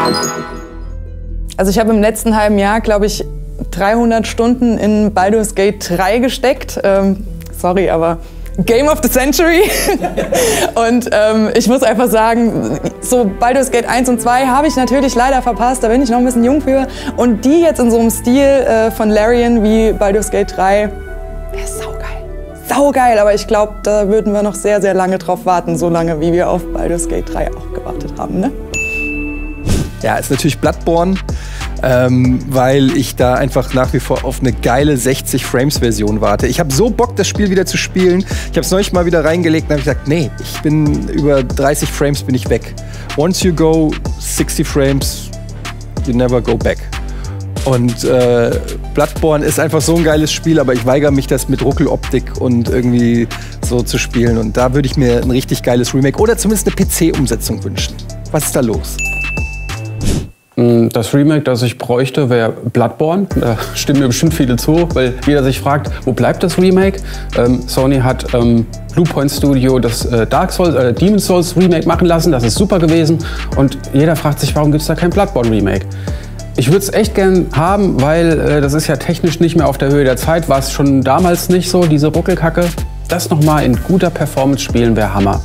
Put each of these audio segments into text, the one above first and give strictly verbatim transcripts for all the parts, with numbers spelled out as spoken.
Also ich habe im letzten halben Jahr, glaube ich, dreihundert Stunden in Baldur's Gate drei gesteckt. Ähm, sorry, aber Game of the Century. Und ähm, ich muss einfach sagen, so Baldur's Gate eins und zwei habe ich natürlich leider verpasst, da bin ich noch ein bisschen jung für. Und die jetzt in so einem Stil äh, von Larian wie Baldur's Gate drei, wäre saugeil. Saugeil, aber ich glaube, da würden wir noch sehr, sehr lange drauf warten, so lange wie wir auf Baldur's Gate drei auch gewartet haben, ne? Ja, ist natürlich Bloodborne, ähm, weil ich da einfach nach wie vor auf eine geile sechzig Frames Version warte. Ich habe so Bock, das Spiel wieder zu spielen. Ich habe es neulich mal wieder reingelegt und habe gesagt, nee, ich bin über dreißig Frames bin ich weg. Once you go sixty Frames, you never go back. Und äh, Bloodborne ist einfach so ein geiles Spiel, aber ich weigere mich, das mit Ruckeloptik und irgendwie so zu spielen. Und da würde ich mir ein richtig geiles Remake oder zumindest eine P C-Umsetzung wünschen. Was ist da los? Das Remake, das ich bräuchte, wäre Bloodborne. Da stimmen mir bestimmt viele zu, weil jeder sich fragt, wo bleibt das Remake? Ähm, Sony hat ähm, Bluepoint Studio das äh, Dark Souls, äh, Demon's Souls Remake machen lassen. Das ist super gewesen. Und jeder fragt sich, warum gibt es da kein Bloodborne Remake? Ich würde es echt gern haben, weil äh, das ist ja technisch nicht mehr auf der Höhe der Zeit. War es schon damals nicht so, diese Ruckelkacke. Das nochmal in guter Performance spielen wäre Hammer.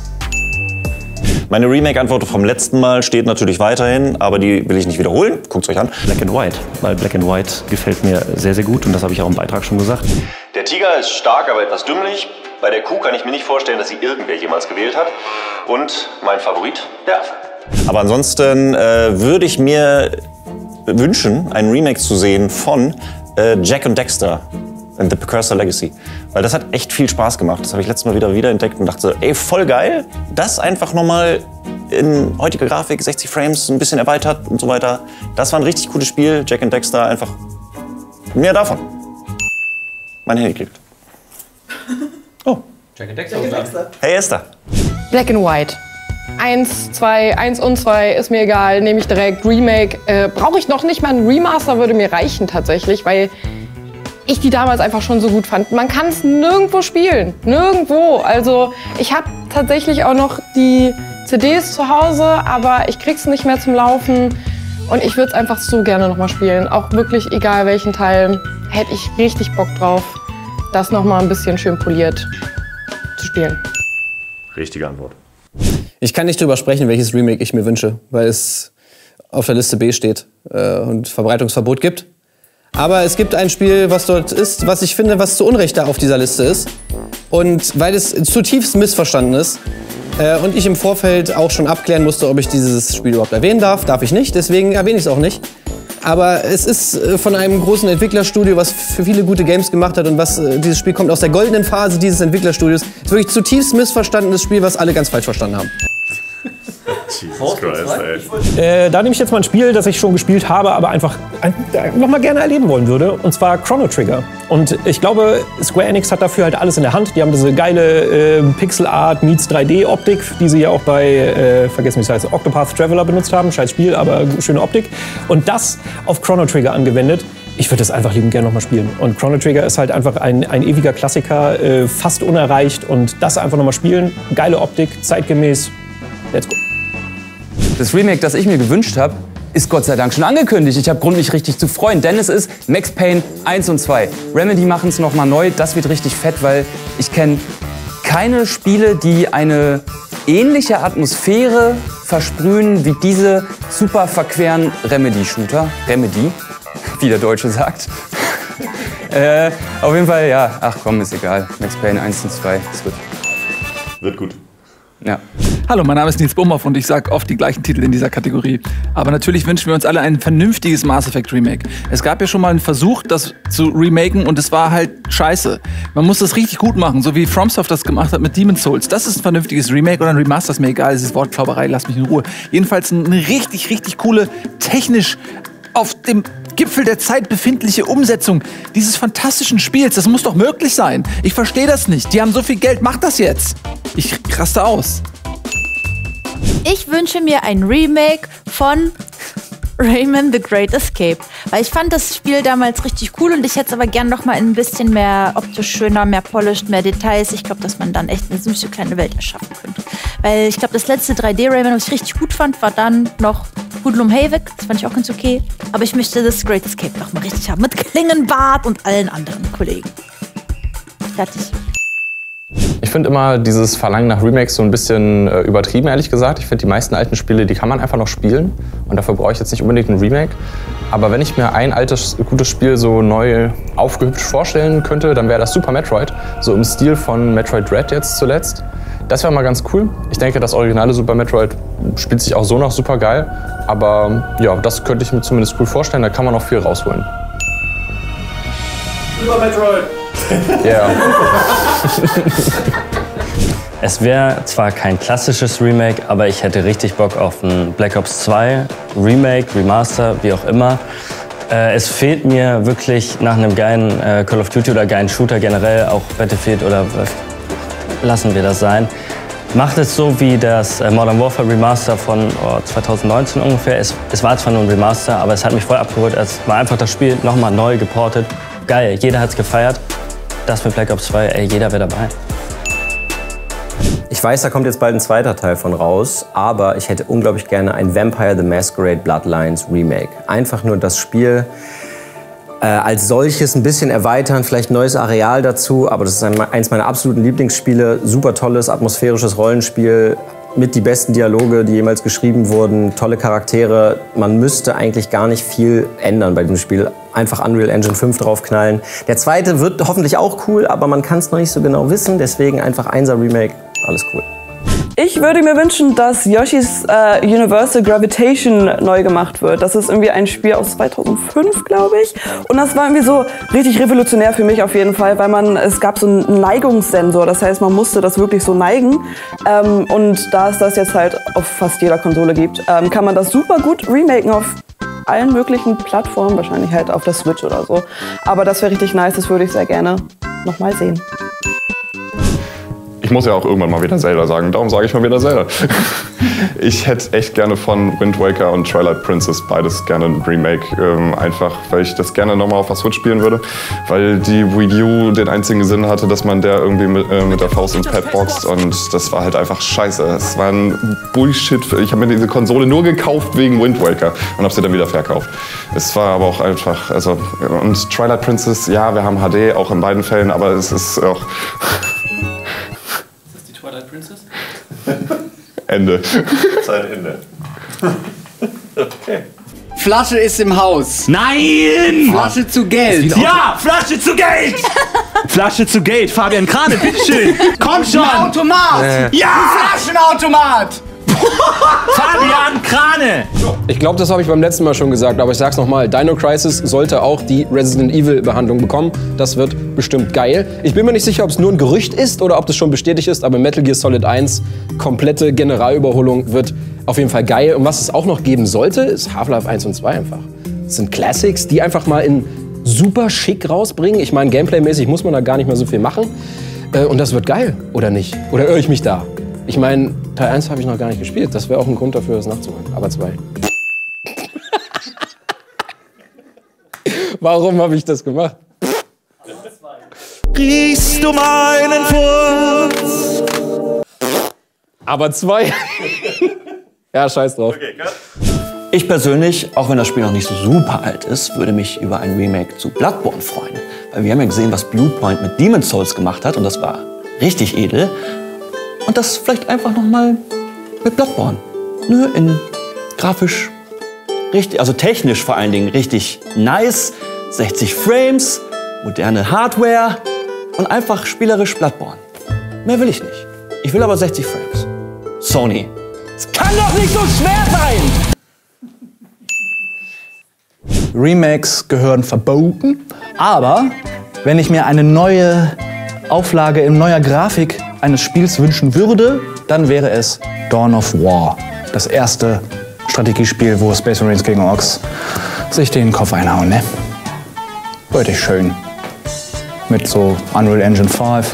Meine Remake-Antwort vom letzten Mal steht natürlich weiterhin, aber die will ich nicht wiederholen. Guckt es euch an. Black and White, weil Black and White gefällt mir sehr, sehr gut und das habe ich auch im Beitrag schon gesagt. Der Tiger ist stark, aber etwas dümmlich. Bei der Kuh kann ich mir nicht vorstellen, dass sie irgendwer jemals gewählt hat. Und mein Favorit, der Affe. Aber ansonsten äh, würde ich mir wünschen, ein Remake zu sehen von äh, Jack and Dexter and the Precursor Legacy. Weil das hat echt viel Spaß gemacht. Das habe ich letztes Mal wieder wiederentdeckt und dachte, ey, voll geil. Das einfach nochmal in heutiger Grafik, sechzig Frames, ein bisschen erweitert und so weiter. Das war ein richtig cooles Spiel. Jack and Dexter, einfach mehr davon. Mein Handy klickt. Oh. Jack and Dexter. Jack and Dexter. Hey Esther. Black and White. Eins, zwei, eins und zwei ist mir egal, nehme ich direkt. Remake äh, brauche ich noch nicht mal. Ein Remaster würde mir reichen tatsächlich, weil ich die damals einfach schon so gut fand. Man kann es nirgendwo spielen, nirgendwo. Also ich habe tatsächlich auch noch die C Ds zu Hause, aber ich krieg's nicht mehr zum Laufen. Und ich würde es einfach so gerne noch mal spielen. Auch wirklich egal welchen Teil, hätte ich richtig Bock drauf, das noch mal ein bisschen schön poliert zu spielen. Richtige Antwort. Ich kann nicht drüber sprechen, welches Remake ich mir wünsche, weil es auf der Liste B steht äh, und Verbreitungsverbot gibt. Aber es gibt ein Spiel, was dort ist, was ich finde, was zu Unrecht da auf dieser Liste ist. Und weil es zutiefst missverstanden ist äh, und ich im Vorfeld auch schon abklären musste, ob ich dieses Spiel überhaupt erwähnen darf, darf ich nicht, deswegen erwähne ich es auch nicht. Aber es ist äh, von einem großen Entwicklerstudio, was für viele gute Games gemacht hat und was äh, dieses Spiel kommt aus der goldenen Phase dieses Entwicklerstudios. Es ist wirklich zutiefst missverstandenes Spiel, was alle ganz falsch verstanden haben. Jesus Christ, ey. Äh, da nehme ich jetzt mal ein Spiel, das ich schon gespielt habe, aber einfach ein, äh, noch mal gerne erleben wollen würde. Und zwar Chrono Trigger. Und ich glaube, Square Enix hat dafür halt alles in der Hand. Die haben diese geile äh, Pixel Art meets drei D Optik, die sie ja auch bei, äh, vergessen wie es heißt, Octopath Traveler benutzt haben. Scheiß Spiel, aber schöne Optik. Und das auf Chrono Trigger angewendet. Ich würde das einfach liebend gerne noch mal spielen. Und Chrono Trigger ist halt einfach ein, ein ewiger Klassiker, äh, fast unerreicht. Und das einfach noch mal spielen. Geile Optik, zeitgemäß. Let's go. Das Remake, das ich mir gewünscht habe, ist Gott sei Dank schon angekündigt. Ich habe Grund, mich richtig zu freuen, denn es ist Max Payne eins und zwei. Remedy machen es noch mal neu, das wird richtig fett, weil ich kenne keine Spiele, die eine ähnliche Atmosphäre versprühen wie diese super verqueren Remedy-Shooter. Remedy, wie der Deutsche sagt. äh, auf jeden Fall, ja, ach komm, ist egal. Max Payne eins und zwei, ist gut. Wird gut. Ja. Hallo, mein Name ist Nils Bumhoff und ich sage oft die gleichen Titel in dieser Kategorie. Aber natürlich wünschen wir uns alle ein vernünftiges Mass Effect Remake. Es gab ja schon mal einen Versuch, das zu remaken und es war halt scheiße. Man muss das richtig gut machen, so wie FromSoft das gemacht hat mit Demon's Souls. Das ist ein vernünftiges Remake oder ein Remaster, ist mir egal, es ist Wortklauberei, lasst mich in Ruhe. Jedenfalls eine richtig, richtig coole, technisch auf dem Gipfel der Zeit befindliche Umsetzung dieses fantastischen Spiels. Das muss doch möglich sein. Ich verstehe das nicht. Die haben so viel Geld, macht das jetzt. Ich raste aus. Ich wünsche mir ein Remake von Rayman The Great Escape. Weil ich fand das Spiel damals richtig cool und ich hätte es aber gern noch mal ein bisschen mehr optisch schöner, mehr polished, mehr Details. Ich glaube, dass man dann echt eine süße kleine Welt erschaffen könnte. Weil ich glaube, das letzte drei D Rayman, was ich richtig gut fand, war dann noch Hoodlum Havok, das fand ich auch ganz okay. Aber ich möchte das Great Escape noch mal richtig haben. Mit Klingenbart und allen anderen Kollegen. Fertig. Ich finde immer dieses Verlangen nach Remakes so ein bisschen äh, übertrieben, ehrlich gesagt. Ich finde, die meisten alten Spiele, die kann man einfach noch spielen. Und dafür brauche ich jetzt nicht unbedingt ein Remake. Aber wenn ich mir ein altes, gutes Spiel so neu aufgehübscht vorstellen könnte, dann wäre das Super Metroid. So im Stil von Metroid Dread jetzt zuletzt. Das wäre mal ganz cool. Ich denke, das originale Super Metroid spielt sich auch so noch super geil. Aber ja, das könnte ich mir zumindest cool vorstellen. Da kann man noch viel rausholen. Super Metroid! Ja. Yeah. Es wäre zwar kein klassisches Remake, aber ich hätte richtig Bock auf ein Black Ops zwei Remake, Remaster, wie auch immer. Äh, es fehlt mir wirklich nach einem geilen äh, Call of Duty oder geilen Shooter generell, auch Battlefield oder was, lassen wir das sein. Macht es so wie das äh, Modern Warfare Remaster von oh, zwanzig neunzehn ungefähr. Es, es war zwar nur ein Remaster, aber es hat mich voll abgeholt. Es war einfach das Spiel nochmal neu geportet. Geil, jeder hat's gefeiert. Das mit Black Ops zwei, ey, jeder wäre dabei. Ich weiß, da kommt jetzt bald ein zweiter Teil von raus, aber ich hätte unglaublich gerne ein Vampire the Masquerade Bloodlines Remake. Einfach nur das Spiel äh, als solches ein bisschen erweitern, vielleicht ein neues Areal dazu, aber das ist ein, eins meiner absoluten Lieblingsspiele. Super tolles, atmosphärisches Rollenspiel, mit die besten Dialoge, die jemals geschrieben wurden, tolle Charaktere. Man müsste eigentlich gar nicht viel ändern bei diesem Spiel. Einfach Unreal Engine fünf draufknallen. Der zweite wird hoffentlich auch cool, aber man kann es noch nicht so genau wissen, deswegen einfach Einser Remake, alles cool. Ich würde mir wünschen, dass Yoshi's äh, Universal Gravitation neu gemacht wird. Das ist irgendwie ein Spiel aus zweitausendfünf, glaube ich. Und das war irgendwie so richtig revolutionär für mich auf jeden Fall, weil man, es gab so einen Neigungssensor. Das heißt, man musste das wirklich so neigen. Ähm, und da es das jetzt halt auf fast jeder Konsole gibt, ähm, kann man das super gut remaken auf allen möglichen Plattformen, wahrscheinlich halt auf der Switch oder so. Aber das wäre richtig nice, das würde ich sehr gerne nochmal sehen. Ich muss ja auch irgendwann mal wieder Zelda sagen, darum sage ich mal wieder Zelda. Ich hätte echt gerne von Wind Waker und Twilight Princess beides gerne ein Remake. Ähm, einfach, weil ich das gerne nochmal auf der Switch spielen würde. Weil die Wii U den einzigen Sinn hatte, dass man der irgendwie mit, äh, mit der Faust ins Pad boxt. Und das war halt einfach scheiße. Es war ein Bullshit. Ich habe mir diese Konsole nur gekauft wegen Wind Waker und habe sie dann wieder verkauft. Es war aber auch einfach, also, und Twilight Princess, ja, wir haben H D, auch in beiden Fällen, aber es ist auch... Princess? Ende. Zeitende. Okay. Flasche ist im Haus. Nein! Flasche zu Geld. Ja, Flasche zu Geld! Flasche zu Geld. Fabian Krane, bitteschön. Komm schon! Ein Automat! Äh. Ja! Ein Flaschenautomat! Fabian Krane! Ich glaube, das habe ich beim letzten Mal schon gesagt, aber ich sag's nochmal. Dino Crisis sollte auch die Resident Evil Behandlung bekommen. Das wird bestimmt geil. Ich bin mir nicht sicher, ob es nur ein Gerücht ist oder ob das schon bestätigt ist, aber Metal Gear Solid eins, komplette Generalüberholung, wird auf jeden Fall geil. Und was es auch noch geben sollte, ist Half-Life eins und zwei einfach. Das sind Classics, die einfach mal in super schick rausbringen. Ich meine, Gameplay-mäßig muss man da gar nicht mehr so viel machen. Und das wird geil, oder nicht? Oder irre ich mich da? Ich meine, Teil eins habe ich noch gar nicht gespielt. Das wäre auch ein Grund dafür, das nachzuholen. Aber zwei. Warum habe ich das gemacht? Riechst du meinen Furz? Aber zwei. Ja, scheiß drauf. Ich persönlich, auch wenn das Spiel noch nicht so super alt ist, würde mich über ein Remake zu Bloodborne freuen. Weil wir haben ja gesehen, was Bluepoint mit Demon's Souls gemacht hat und das war richtig edel. Und das vielleicht einfach noch mal mit Bloodborne. Nö, in grafisch richtig, also technisch vor allen Dingen richtig nice, sechzig Frames, moderne Hardware und einfach spielerisch Bloodborne. Mehr will ich nicht. Ich will aber sechzig Frames. Sony. Es kann doch nicht so schwer sein! Remakes gehören verboten, aber wenn ich mir eine neue Auflage in neuer Grafik eines Spiels wünschen würde, dann wäre es Dawn of War. Das erste Strategiespiel, wo Space Marines gegen Orks sich den Kopf einhauen, ne? Richtig schön. Mit so Unreal Engine fünf.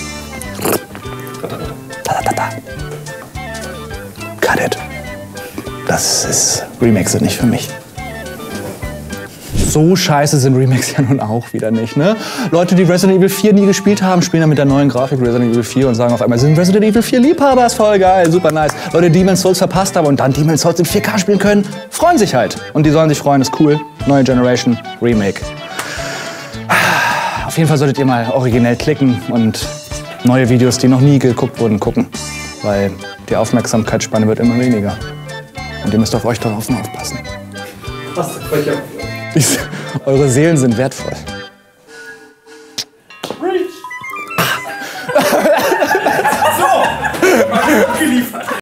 Cut it. Das ist... Remakes sind nicht für mich. so scheiße sind Remakes ja nun auch wieder nicht, ne? Leute, die Resident Evil vier nie gespielt haben, spielen dann mit der neuen Grafik Resident Evil vier und sagen auf einmal, sind Resident Evil vier Liebhaber, ist voll geil, super nice. Leute, die Demon's Souls verpasst haben und dann Demon's Souls in vier K spielen können, freuen sich halt. Und die sollen sich freuen, ist cool. Neue Generation, Remake. Auf jeden Fall solltet ihr mal originell klicken und neue Videos, die noch nie geguckt wurden, gucken. Weil die Aufmerksamkeitsspanne wird immer weniger. Und ihr müsst auf euch darauf aufpassen. Was? Diese, eure Seelen sind wertvoll. So! Geliefert.